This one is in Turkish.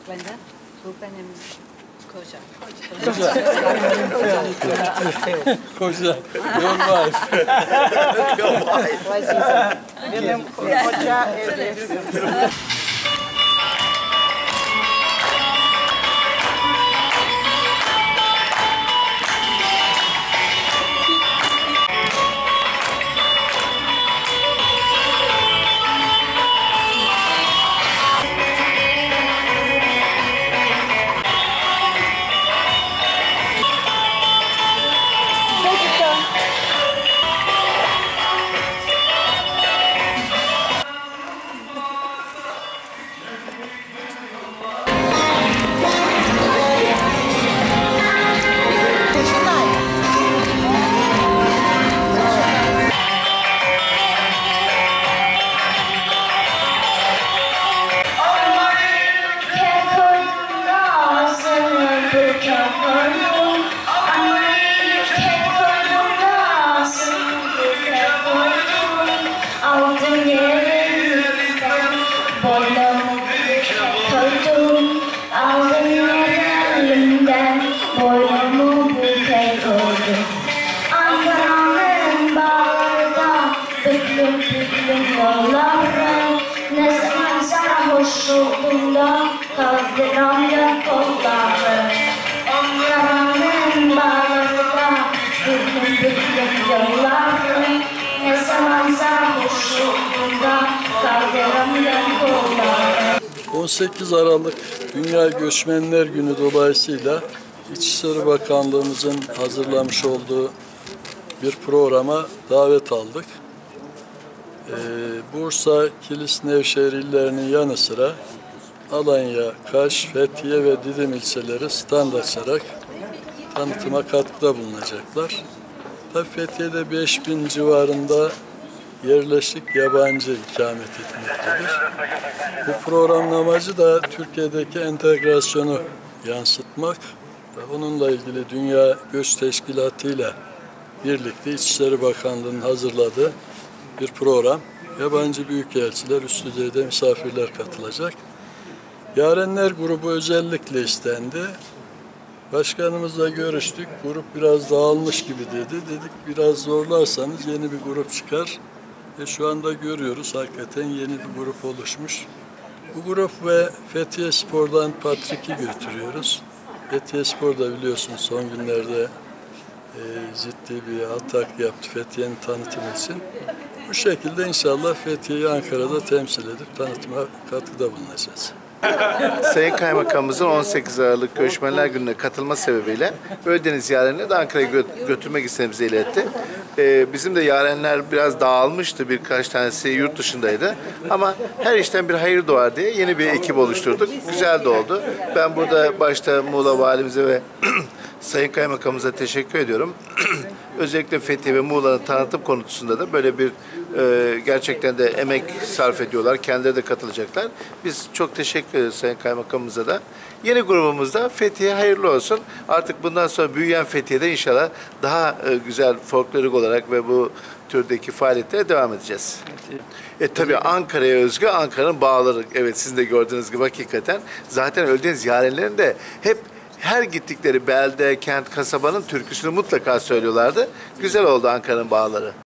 Glenda, so benim koca. Koca. Your wife. Your wife. Benim koca evli. Ankara'nın bağlarda büklüm büklüm yolları, ne zaman sarhoş olduğunda kaldıramıyor kolları. Ankara'nın bağlarda büklüm büklüm yolları, ne zaman sarhoş olduğunda kaldıramıyor kolları. 18 Aralık Dünya Göçmenler Günü dolayısıyla İçişleri Bakanlığımızın hazırlamış olduğu bir programa davet aldık. Bursa, Kilis, Nevşehir illerinin yanı sıra Alanya, Kaş, Fethiye ve Didim ilçeleri stand açarak tanıtıma katkıda bulunacaklar. Tabii Fethiye'de 5000 civarında yerleşik yabancı ikamet etmektedir. Bu programın amacı da Türkiye'deki entegrasyonu yansıtmak ve onunla ilgili Dünya Göç Teşkilatı ile birlikte İçişleri Bakanlığı'nın hazırladığı bir program. Yabancı büyükelçiler, üst düzeyde misafirler katılacak. Yarenler grubu özellikle istendi. Başkanımızla görüştük. Grup biraz dağılmış gibi dedi. Dedik biraz zorlarsanız yeni bir grup çıkar. Şu anda görüyoruz hakikaten yeni bir grup oluşmuş. Bu grup ve Fethiye Spor'dan Patrick'i götürüyoruz. Fethiye Spor da biliyorsun son günlerde ciddi bir atak yaptı Fethiye'nin tanıtımı için. Bu şekilde inşallah Fethiye'yi Ankara'da temsil edip tanıtıma katkıda bulunacağız. Sayın Kaymakamımızın 18 Aralık Göçmenler Günü'ne katılma sebebiyle Ölüdeniz yarenini de Ankara'ya götürmek istediğimizi iletti. Bizim de yarenler biraz dağılmıştı, birkaç tanesi yurt dışındaydı. Ama her işten bir hayır doğar diye yeni bir ekip oluşturduk. Güzel de oldu. Ben burada başta Muğla Valimize ve Sayın Kaymakamımıza teşekkür ediyorum. Özellikle Fethiye ve Muğla'nın tanıtım konusunda da böyle bir gerçekten de emek sarf ediyorlar. Kendileri de katılacaklar. Biz çok teşekkür ederiz Sayın Kaymakamımıza da. Yeni grubumuzda Fethiye hayırlı olsun. Artık bundan sonra büyüyen Fethiye'de inşallah daha güzel folklorik olarak ve bu türdeki faaliyetlere devam edeceğiz. Tabii Ankara'ya özgü Ankara'nın bağları. Evet sizin de gördüğünüz gibi hakikaten. Zaten Ölüdeniz yarenlerin de hep her gittikleri belde, kent, kasabanın türküsünü mutlaka söylüyorlardı. Güzel oldu Ankara'nın bağları.